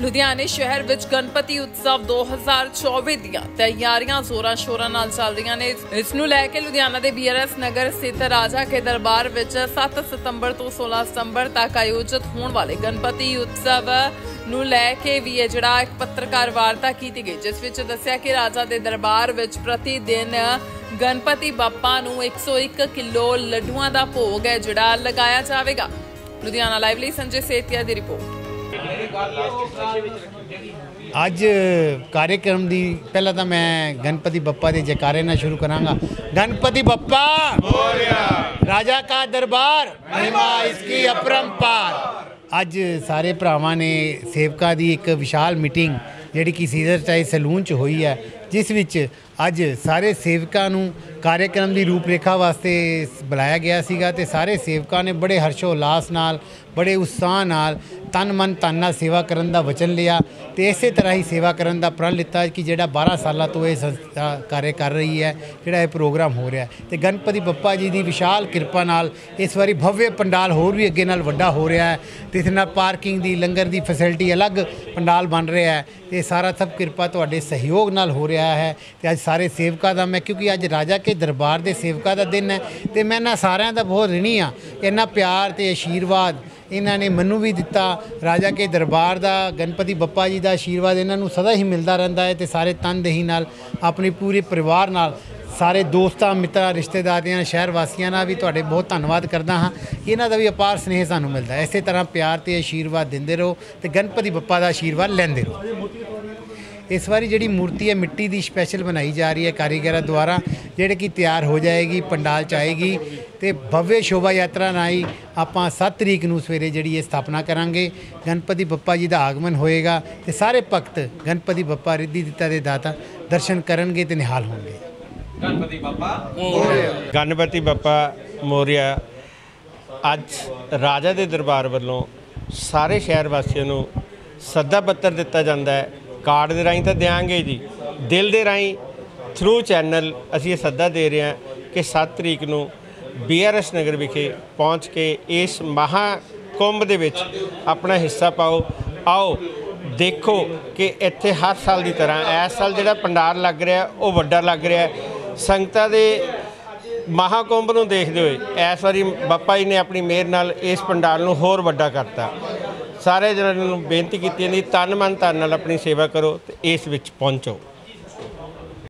ਲੁਧਿਆਣੇ ਸ਼ਹਿਰ ਵਿੱਚ ਗਣਪਤੀ ਉਤਸਵ 2024 ਦੀਆਂ ਤਿਆਰੀਆਂ ਜ਼ੋਰਾਂ ਸ਼ੋਰਾਂ ਨਾਲ ਚੱਲ ਰਹੀਆਂ ਨੇ। ਇਸ ਨੂੰ ਲੈ ਕੇ ਲੁਧਿਆਣਾ ਦੇ BRS ਨਗਰ ਸਥਿਤ ਰਾਜਾ ਕੇ ਦਰਬਾਰ ਵਿੱਚ 7 ਸਤੰਬਰ ਤੋਂ 16 ਸਤੰਬਰ ਤੱਕ ਆਯੋਜਿਤ ਹੋਣ ਵਾਲੇ ਗਣਪਤੀ ਉਤਸਵ ਨੂੰ ਲੈ ਕੇ ਵੀ ਇਹ ਜਿਹੜਾ ਇੱਕ ਪੱਤਰਕਾਰ ਵਾਰਤਾ ਕੀਤੀ ਗਈ, ਜਿਸ ਵਿੱਚ ਦੱਸਿਆ ਕਿ ਰਾਜਾ ਦੇ ਦਰਬਾਰ ਵਿੱਚ ਪ੍ਰਤੀ ਦਿਨ ਗਣਪਤੀ ਬੱਪਾ ਨੂੰ 101 ਕਿਲੋ ਲੱਡੂਆਂ ਦਾ ਭੋਗ ਹੈ ਜਿਹੜਾ ਲਗਾਇਆ ਜਾਵੇਗਾ। ਲੁਧਿਆਣਾ ਲਾਈਵ ਲਈ ਸੰਜੇ ਸੇਤੀਆ ਦੀ ਰਿਪੋर्ट। ਅੱਜ कार्यक्रम की पहला तो मैं गणपति बप्पा के जयकारे ना शुरू करांगा। गणपति बप्पा राजा का दरबार, महिमा इसकी अपरंपार। अज सारे भरावां ने सेवकां की एक विशाल मीटिंग जिहड़ी कि सीजर चाहे सैलून च हुई है, जिस विच अज सारे सेवकां नूं कार्यक्रम की रूपरेखा वास्ते बुलाया गया सीगा ते सारे सेवकां ने बड़े हर्षोल्लास नाल बड़े उत्साह नाल तन मन धन नाल सेवा करन दा वचन लिया ते इस तरह ही सेवा करन दा प्रण लिता कि जिहड़ा 12 साल तो ये संस्था कार्य कर रही है, जिहड़ा ये प्रोग्राम हो रहा है। तो गणपति बप्पा जी की विशाल कृपा नाल इस बारी भव्य पंडाल होर भी अगे नाल वड्डा हो रहा है ते इस नाल पार्किंग की लंगर की फैसिलिटी अलग पंडाल बन रहा है। ये सारा सब कृपा तुहाडे सहयोग नाल हो रहा है। तो अज सारे सेवकां दा मैं क्योंकि अज राजा के दरबार के सेवकां दा दिन है तो मैं इन्हां सारिआं दा बहुत ऋणी हाँ। इन्ना प्यार ते आशीर्वाद इन्हों ने मैनू भी दिता, राजा के दरबार का गणपति बप्पा जी का आशीर्वाद इन्हों सदा ही मिलता रहता है। तो सारे तनदेही नाल अपने पूरे परिवार नाल सारे दोस्तों मित्रों रिश्तेदारियों शहर वासियों भी तुहाडे बहुत धन्यवाद करता हाँ। इन्हों का भी अपार स्नेह सानू मिलता है। इस तरह प्यार ते आशीर्वाद देंदे रहो तो गणपति बप्पा का आशीर्वाद लेंदे रहो। इस बारी जी मूर्ति है मिट्टी की स्पैशल बनाई जा रही है कारीगरों द्वारा, जिहड़ी कि तैयार हो जाएगी, पंडाल च आएगी तो भव्य शोभा यात्रा नाई आपां 7 तरीक नूं सवेरे जिहड़ी ये स्थापना करांगे। गणपति बप्पा जी का आगमन होएगा तो सारे भगत गणपति बप्पा रिद्धि दिता दे दाता दर्शन करनगे ते निहाल होंगे। गणपति बप्पा मोरिया। गणपति बप्पा मोरिया। अज राजा के दरबार वालों सारे शहर वासियों नूं सद्दा पत्र दिता जाता है। कार्ड के राही तो देंगे जी, दिल के राही थ्रू चैनल असीं ये सद्दा दे रहे हैं कि 7 तरीक नूं BRS नगर विखे पहुँच के इस महाकुंभ दे विच अपना हिस्सा पाओ। आओ देखो कि इत्थे हर साल की तरह इस साल जिहड़ा पंडाल लग रहा है वो वड्डा लग रहा है। संगतां दे महाकुंभ नूं देखदे होए इस बारी बप्पा जी ने अपनी मेहर नाल इस पंडाल नूं होर वड्डा करता। सारे जनां नूं बेनती कीती जांदी तन मन धन नाल अपनी सेवा करो ते इस विच पहुंचो।